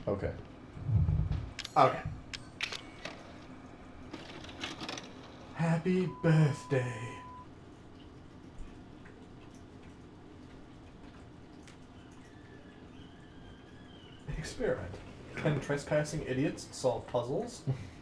Okay. Okay. Happy birthday. Experiment. Can trespassing idiots solve puzzles?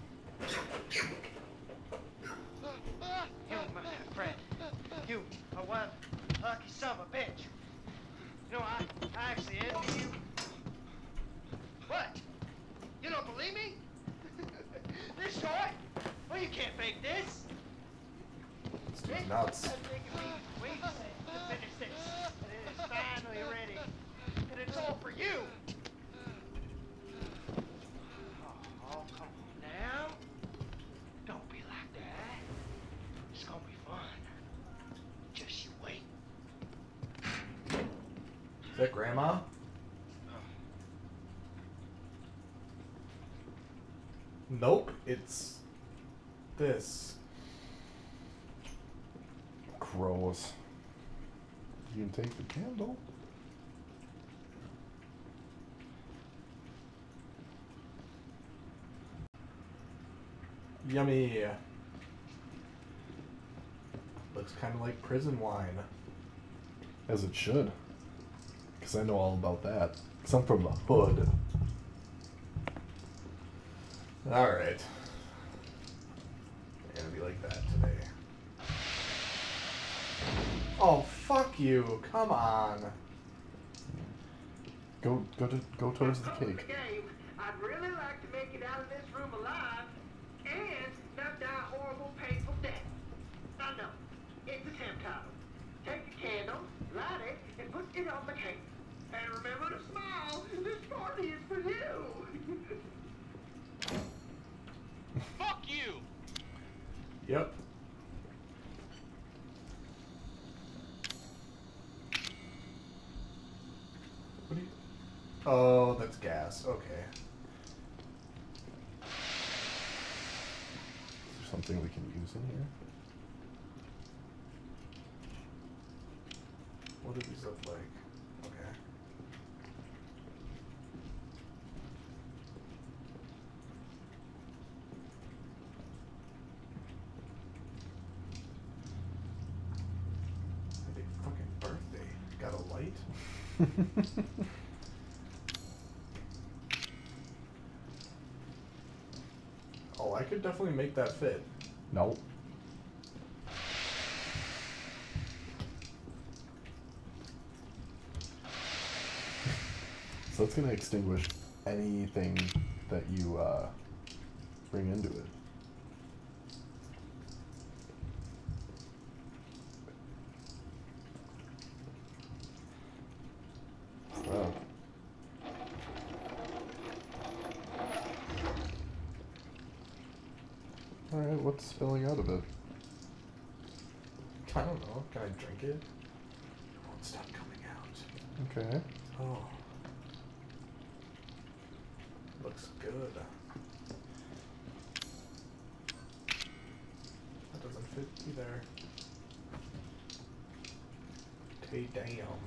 You, my friend. You are one lucky son of a bitch. You know, I actually envy you. What? You don't believe me? This short? Well, you can't fake this. This dude's nuts. It's taken me weeks to finish this, and it is finally ready. And it's all for you. Oh, come on now. Don't be like that. It's gonna be fun. Just you wait. Is that Grandma? Nope, it's this. Gross. You can take the candle. Yummy. Looks kind of like prison wine. As it should. Because I know all about that. Because I'm from the hood. Alright. It's gonna be like that today. Oh, fuck you. Come on. Go towards the cake. Game. I'd really like to make it out of this room alive and not die a horrible, painful death. I know. It's a temptation. Take a candle, light it, and put it on the cake. And remember to smile. This party is for you. Fuck you! Yep. What do you... Oh, that's gas. Okay. Is there something we can use in here? What do these look like? Okay. Happy fucking birthday. Got a light? Oh, I could definitely make that fit. Nope. So it's going to extinguish anything that you bring into it. Wow. Alright, what's spilling out of it? I don't know. Can I drink it? It won't stop coming out. Okay. Oh. Looks good. That doesn't fit either. Tay damn.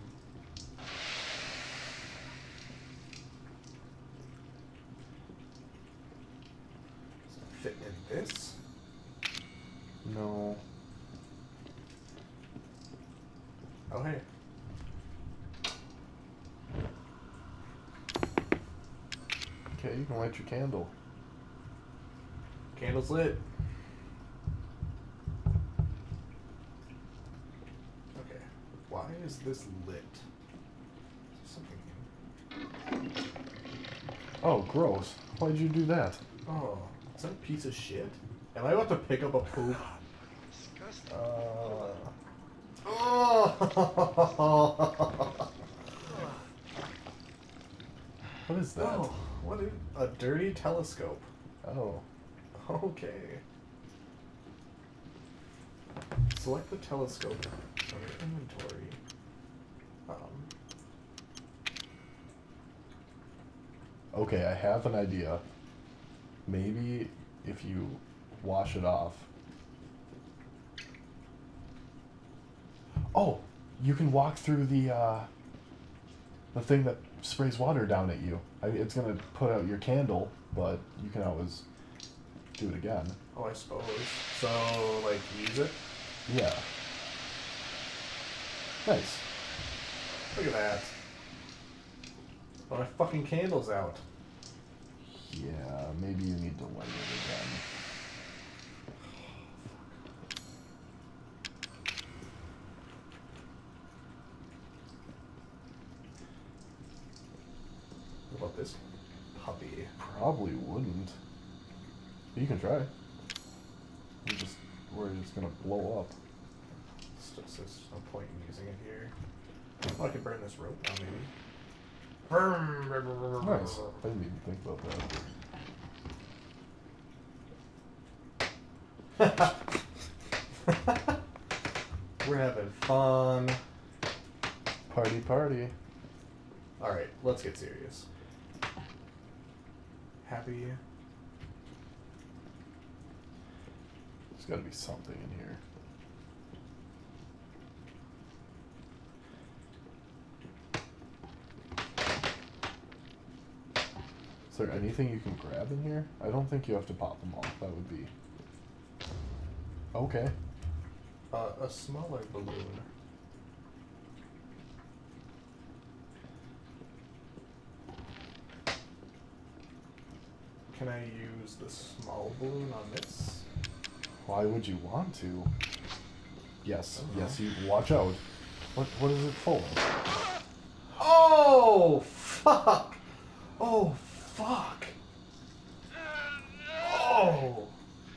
Does it fit in this? No. Oh, hey. Okay, you can light your candle. Candle's lit. Okay. Why is this lit? Is there something in? Oh, gross. Why'd you do that? Oh, is that a piece of shit? Am I about to pick up a poop? Disgusting. Oh! What is that? Oh, what is a dirty telescope? Oh. Okay. Select the telescope from your inventory. Okay, I have an idea. Maybe if you wash it off. Oh, you can walk through the thing that sprays water down at you. It's gonna put out your candle, but you can always do it again. Oh, I suppose. So, like, use it? Yeah. Nice. Look at that. Oh, my fucking candle's out. Yeah, maybe you need to light it again. What about this puppy? Probably wouldn't. You can try. We're just gonna blow up. There's no point in using it here. Oh, I could burn this rope now, maybe. Burn! Nice. I didn't even think about that. We're having fun. Party, party. Alright, let's get serious. Happy. There's gotta be something in here. Is there anything you can grab in here? I don't think you have to pop them off. That would be... Okay. A smaller balloon. Can I use the small balloon on this? Why would you want to? Yes, yes, you watch out. What is it full of? Oh, fuck! Oh, fuck! Oh!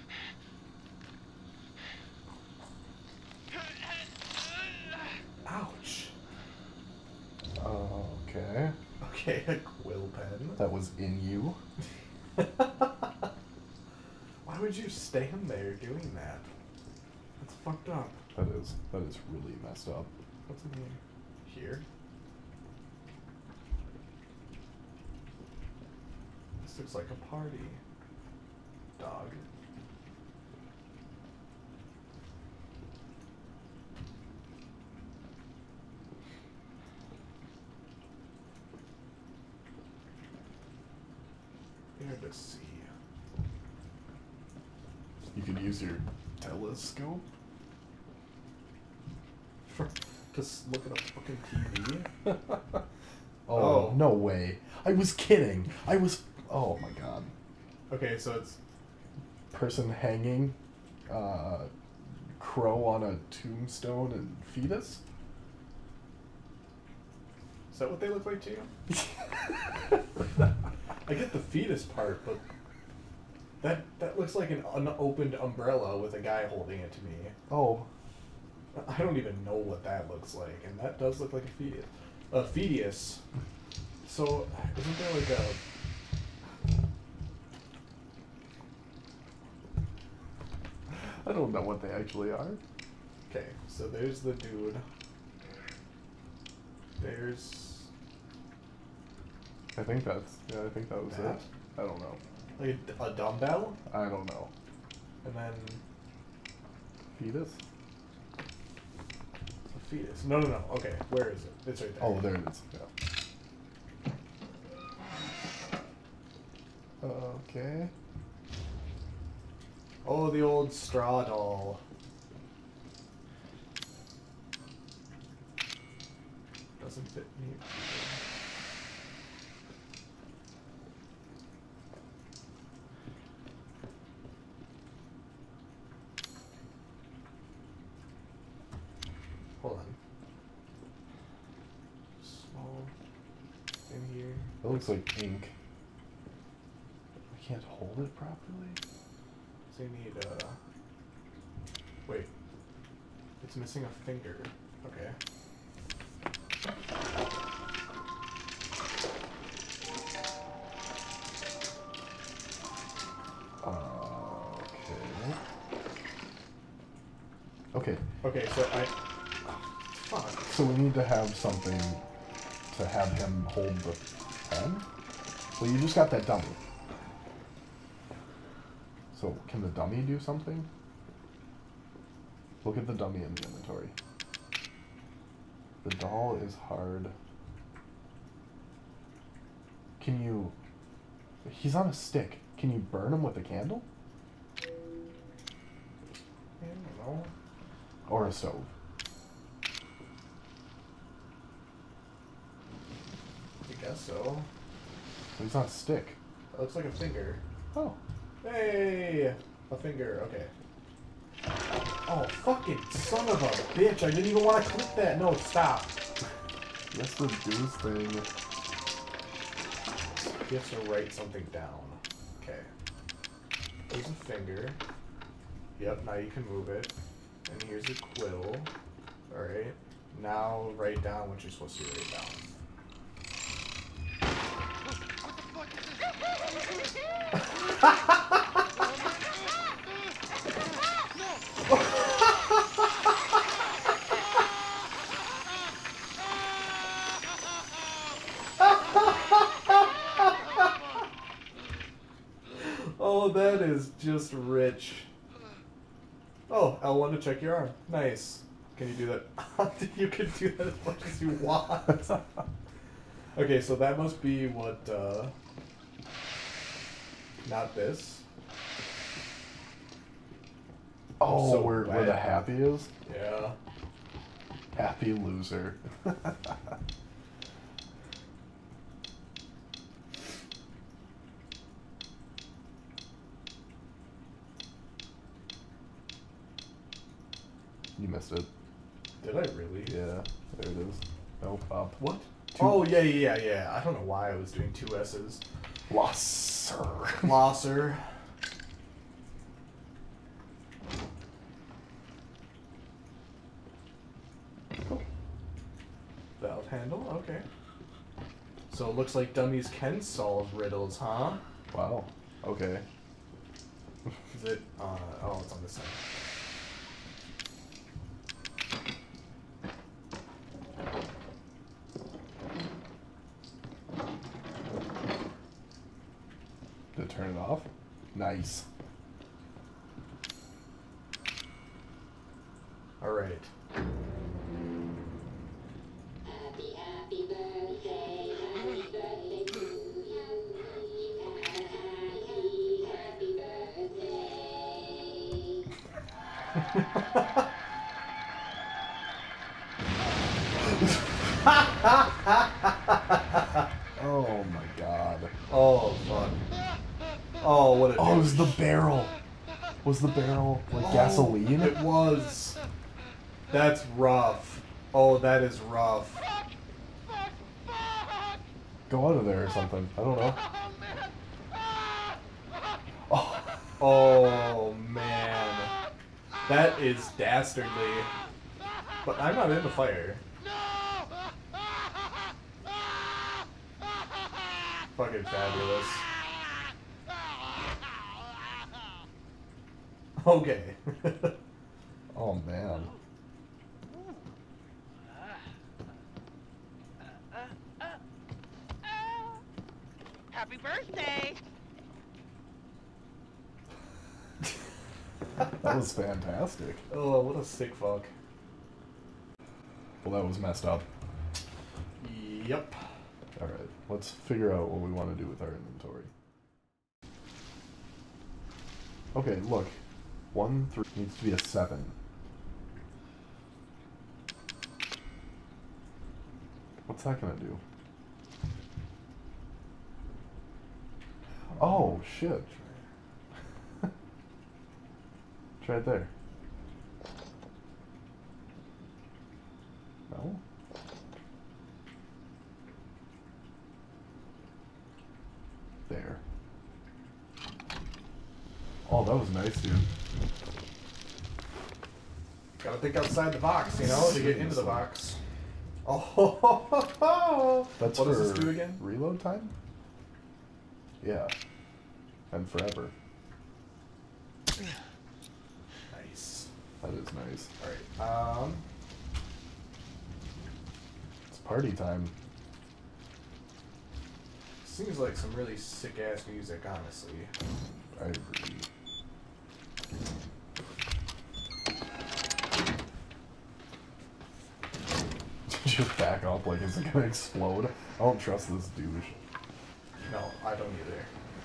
Ouch. Okay. Okay, a quill pen. That was in you. Why would you stand there doing that? That's fucked up. That is really messed up. What's in here? Here? This looks like a party. Dog. Here to see. You could use your telescope. Just look at a fucking TV. Oh, no way. I was kidding. Oh my god. Okay, so it's Person hanging, crow on a tombstone and fetus? is that what they look like to you? I get the fetus part, but that looks like an unopened umbrella with a guy holding it to me. Oh. I don't even know what that looks like, and that does look like a fetus. A fetus. So, isn't there like a... I don't know what they actually are. Okay, so there's the dude. There's... I think that was That? it. I don't know. like a dumbbell, I don't know. and then Fetus? a fetus. No. Okay, where is it? It's right there. Oh, there it is. Yeah. Okay. Oh, the old straw doll. Doesn't fit me. Hold on. Small in here. It looks like ink. I can't hold it properly. So you need wait. It's missing a finger. Okay. Okay. Okay, so fuck. So we need to have something to have him hold the pen? Well, you just got that dummy. So, can the dummy do something? Look at the dummy in the inventory. The doll is hard. Can you... He's on a stick. Can you burn him with a candle? I don't know. Or a stove? I guess so. He's on a stick. That looks like a finger. Oh. Hey! A finger, okay. Oh, fucking son of a bitch. I didn't even want to click that. No, stop. He has to do his thing. He has to write something down. Okay. There's a finger. Yep, now you can move it. And here's a quill. Alright. Now write down what you're supposed to write down. What the fuck is this? Oh, that is just rich. Oh, L1 to check your arm. Nice. Can you do that? You can do that as much as you want. Okay, so that must be what, not this. Oh, So where the happy is? Yeah. Happy loser. You missed it. Did I really? Yeah, there it is. Nope, up. What? Two. Oh, yeah. I don't know why I was doing two S's. Losser. Losser. Valve handle, okay. So it looks like dummies can solve riddles, huh? Wow. Okay. Is it, oh, it's on this side. Did it turn it off? Nice. Alright. Happy birthday to you. Happy birthday. Oh my god. Oh, fuck. Oh, what a Oh, it was douche. the barrel. Was the barrel like gasoline? It was. That's rough. Oh, that is rough. Go out of there or something. I don't know. Oh. Oh, man. That is dastardly. But I'm not in the fire. Fucking fabulous. Okay. Oh man. Happy birthday! That was fantastic. Oh, what a sick fuck. Well, that was messed up. Yep. Alright, let's figure out what we want to do with our inventory. Okay, look. 1, 3 needs to be a 7. What's that gonna do? Oh, shit. It's right there. No? There. Oh, that was nice, dude. Gotta think outside the box, you know, to get into the box. Oh, That's what for does this do again? reload time? Yeah. And forever. Nice. That is nice. Alright, It's party time. seems like some really sick-ass music, honestly. I agree. Just back up like it's gonna explode. I don't trust this douche. No, I don't either.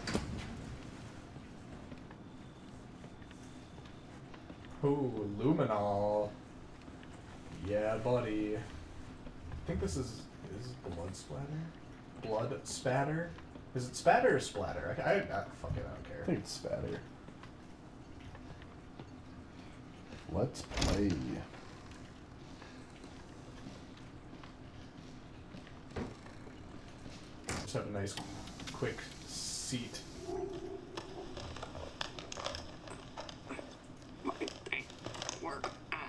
Ooh, luminol. Yeah, buddy. I think this is blood splatter? Blood spatter? Is it spatter or splatter? I fuck it, I don't care. I think it's spatter. Let's play. Just have a nice, quick seat. Work.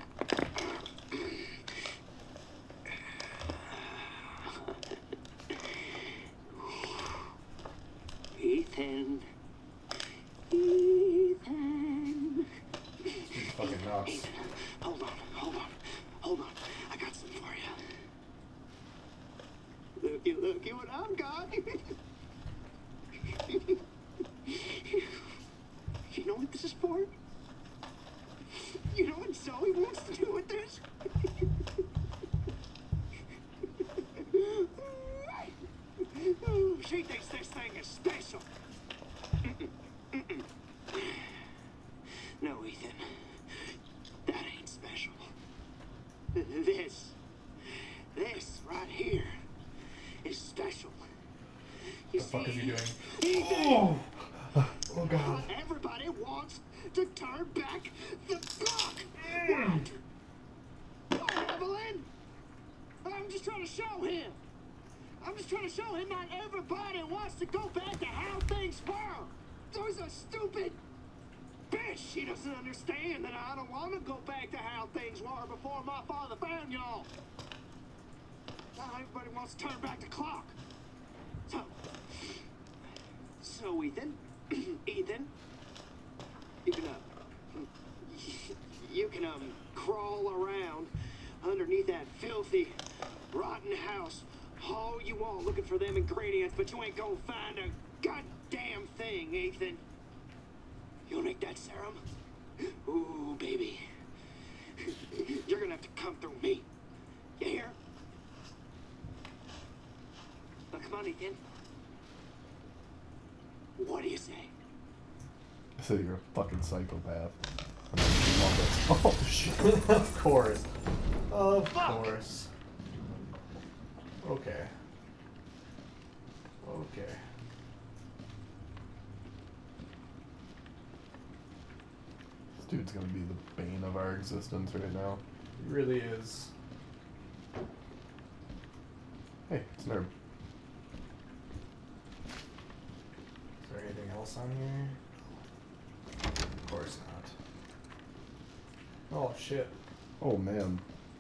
Ethan. Ethan. It's fucking nuts. Ethan. Hold on. I got something for you. Looky what I've got. You know what this is for? You know what Zoe wants to do with this? She thinks this thing is special. No, Ethan. That ain't special. This right here is special. You What the fuck is he doing? Ethan, Oh god. everybody wants to turn back the clock. What? Oh, Evelyn! I'm just trying to show him. Not everybody wants to go back to how things were. Zoe's a stupid bitch. She doesn't understand that I don't want to go back to how things were before my father found y'all. Now everybody wants to turn back the clock. So Ethan, you can crawl around underneath that filthy, rotten house all you want looking for them ingredients, but you ain't gonna find a goddamn thing, Ethan. You'll make that serum? Ooh, baby. You're gonna have to come through me. You hear? Now, come on, Ethan. What do you say? I said you're a fucking psychopath. I mean, you love it. Oh shit. Of course. Of course. Okay. This dude's gonna be the bane of our existence right now. It really is. Hey, it's Nerb. Is there anything else on here? Of course not. Oh shit. Oh man.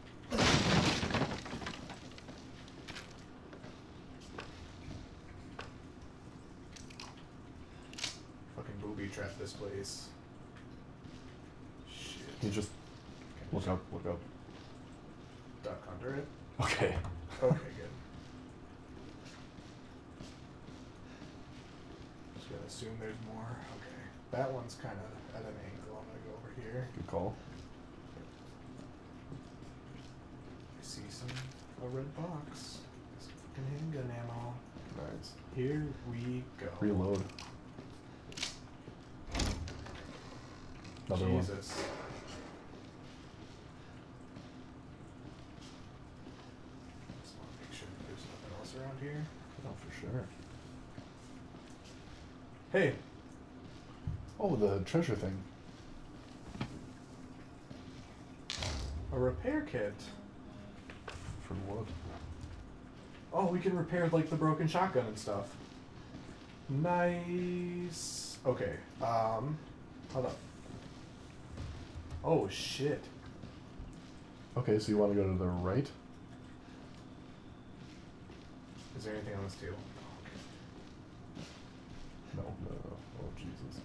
Fucking booby trap this place. Shit. You just look up. Duck under it? Okay. Okay, good. Just gonna assume there's more. Okay. That one's kind of at an angle. I'm gonna go over here. Good call. I see a red box. Some fucking handgun ammo. Nice. Here we go. Reload. Another one. Jesus. Just want to make sure that there's nothing else around here. Oh, for sure. Hey, Oh, the treasure thing. a repair kit. For what? Oh, we can repair like the broken shotgun and stuff. Nice. Okay. Hold up. Oh shit. Okay, so you want to go to the right? Is there anything on this table? No. Oh, Jesus.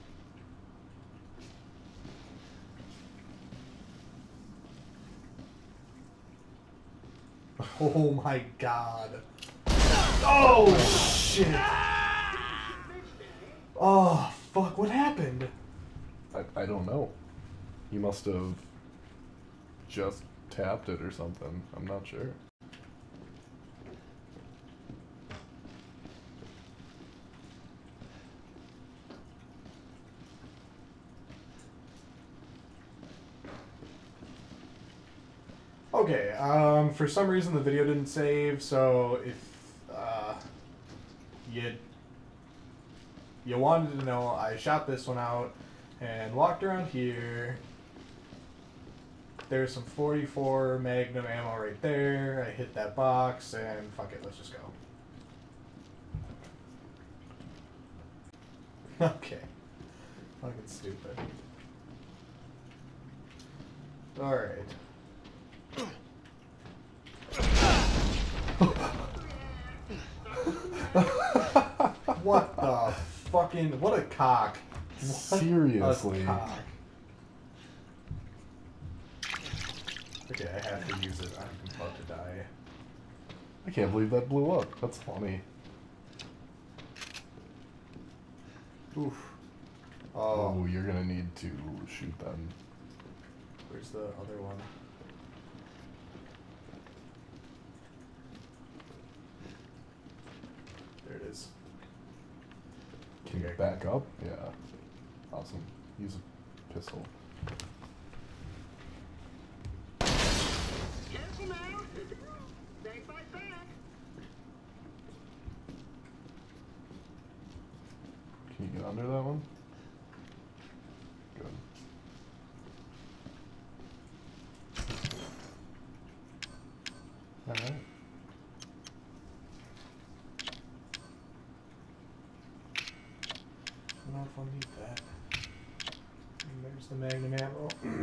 Oh my god. Oh shit. Oh fuck, what happened? I don't know. You must have just tapped it or something. I'm not sure. Okay, for some reason the video didn't save, so if you wanted to know, I shot this one out and walked around here. There's some 44 Magnum ammo right there. I hit that box, and fuck it, let's just go. Okay. Fucking stupid. Alright. What the fucking... What a cock. Seriously. A cock. Okay, I have to use it. I'm about to die. I can't believe that blew up. That's funny. Oof. Oh, you're gonna need to shoot them. Where's the other one? There it is. Can you back up? Yeah. Awesome. Use a pistol. Careful now. Stay fight back. Can you get under that one? Good. Alright. I don't know if I'll need that. And there's the Magnum ammo.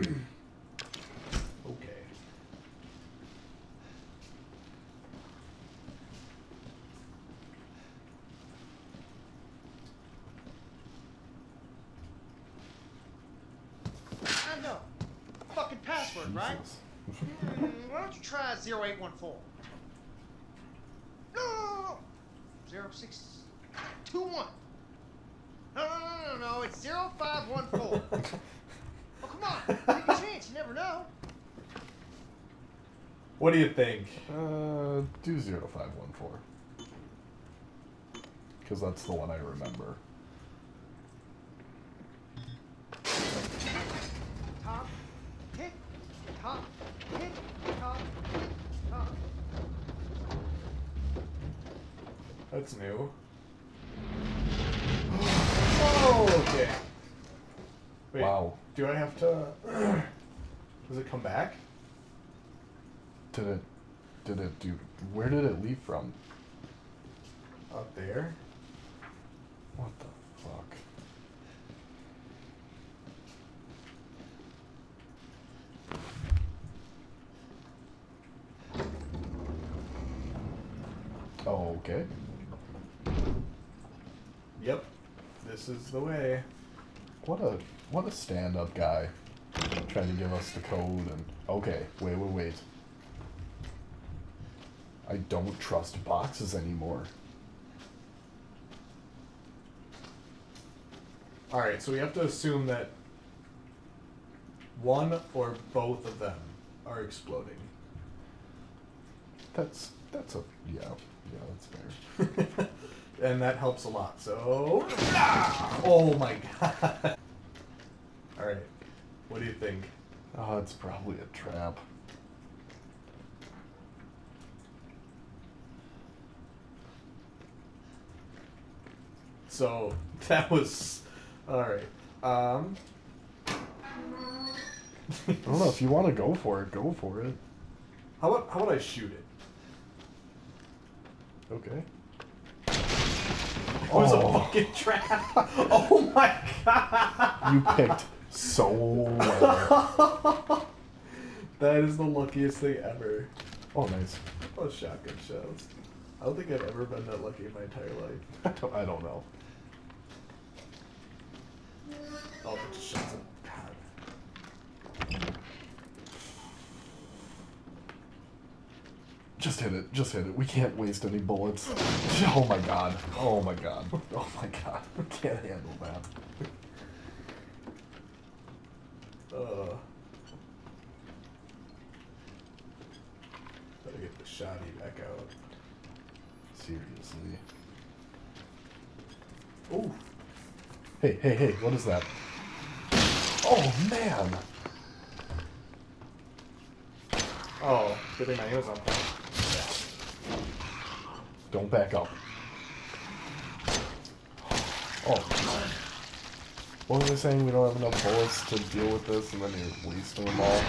Okay. I know. Fucking password, right? Jesus. Why don't you try 0814? No! 0621. No, it's 0514. Oh, come on. Take a chance. You never know. What do you think? Do 0514. Because that's the one I remember. Top, hit, top, hit, top, hit, top. That's new. Oh, okay. Wait, Wow. do I have to... Does it come back? Did it do... Where did it leave from? Up there? What the fuck? Oh, okay. Yep. This is the way. What a stand-up guy. Trying to give us the code and... Okay, wait. I don't trust boxes anymore. Alright, so we have to assume that one or both of them are exploding. That's a... Yeah, that's fair. And that helps a lot, so... Oh my god. Alright, what do you think? Oh, it's probably a trap. So, that was... Alright, I don't know, if you want to go for it, go for it. how about I shoot it? Okay. Oh, it's a fucking trap! Oh my god! You picked so well. That is the luckiest thing ever. Oh, nice. Oh, shotgun shells. I don't think I've ever been that lucky in my entire life. I don't know. Oh, but just shots of... God. Just hit it. We can't waste any bullets. Oh my god. Oh my god. Oh my god. I can't handle that. Better get the shotty back out. Seriously. Ooh. Hey, what is that? Oh man! Oh, good thing my name was on point. Don't back up. Oh. What was I saying? We don't have enough bullets to deal with this, and then you're wasting them all.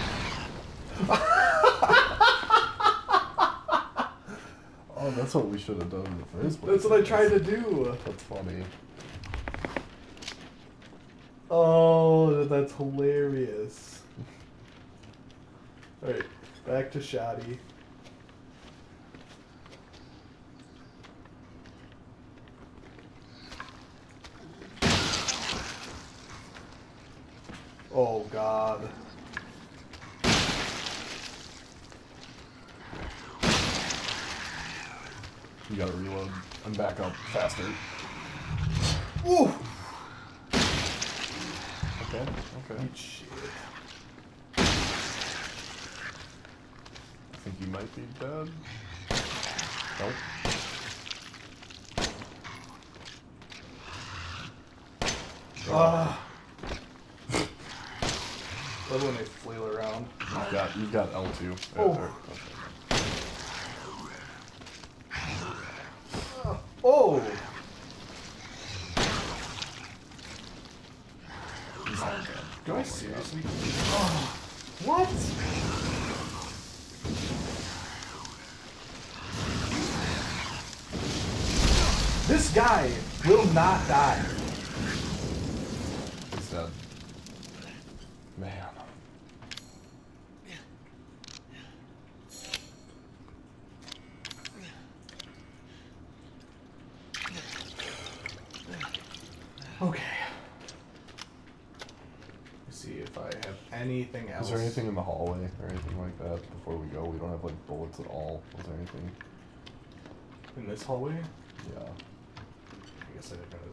Oh, that's what we should have done in the first place. That's what I tried to do. That's funny. Oh, that's hilarious. Alright, back to Shoddy. Oh god. You gotta reload and back up faster. Ooh! Okay, okay. Eat shit. I think you might be dead. Nope. Ah. Love when they flail around. You've got L2. Oh. Okay. Oh! Do I seriously? Oh, what? This guy will not die. He's dead. Man. Okay. Let's see if I have anything else. Is there anything in the hallway or anything like that before we go? We don't have like bullets at all. Was there anything? In this hallway? Yeah. I guess I didn't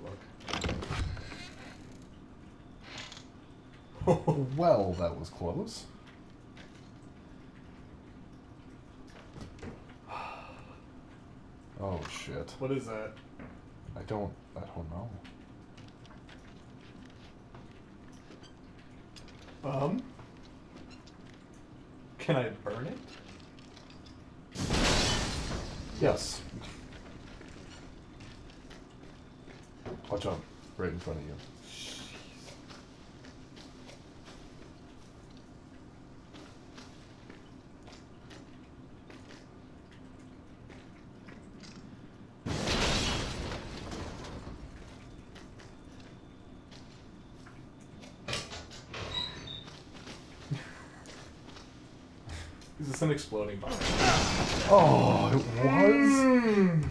really look. Well, that was close. Oh shit. What is that? I don't know. Can I burn it? Yes. Watch out. Right in front of you. Is this an exploding bomb? Oh, it was?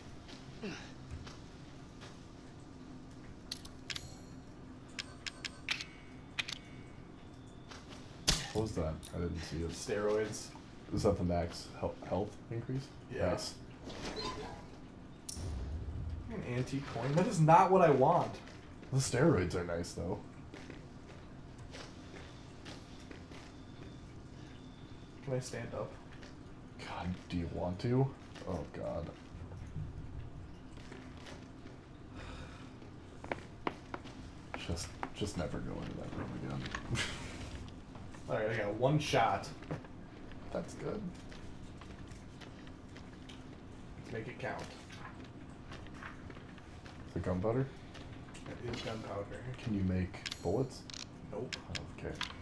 What was that? I didn't see it. Steroids. Is that the max health increase? Yeah. Nice. An antique coin? That is not what I want. The steroids are nice, though. Can I stand up? God, do you want to? Oh, God. Just never go into that room again. Alright, I got one shot. That's good. Let's make it count. The gunpowder? That is gunpowder. Can you make bullets? Nope. Okay.